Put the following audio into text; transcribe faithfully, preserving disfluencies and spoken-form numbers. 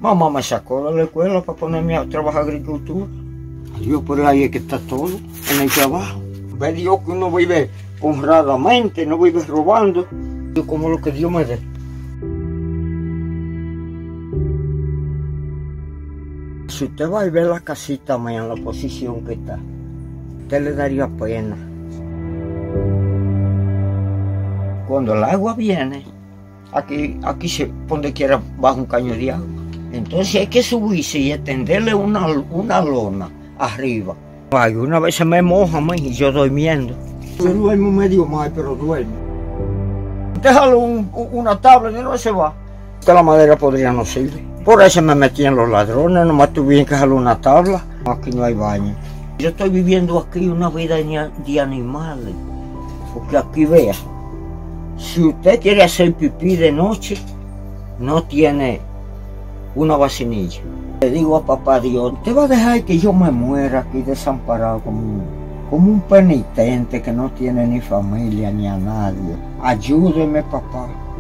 Mamá me sacó de la escuela para ponerme a trabajar agricultura. Dios, por ahí es que está todo, en el trabajo. Ve Dios que uno vive honradamente, no vive robando, como lo que Dios me dé. Si usted va a ver la casita mía en la posición que está, usted le daría pena. Cuando el agua viene, aquí, aquí se, donde quiera baja un caño de agua. Entonces hay que subirse y extenderle una, una lona arriba. Ay, una vez se me moja, man, y yo durmiendo. Yo duermo medio mal, pero duermo. Déjalo un, una tabla y no se va. Que la madera podría no sirve. Por eso me metían los ladrones, nomás tuvieron que dejarle una tabla. Aquí no hay baño. Yo estoy viviendo aquí una vida de animales. Porque aquí vea, si usted quiere hacer pipí de noche, no tiene una vacinilla. Le digo a papá Dios, ¿usted va a dejar que yo me muera aquí desamparado como un, como un penitente que no tiene ni familia ni a nadie? Ayúdeme, papá.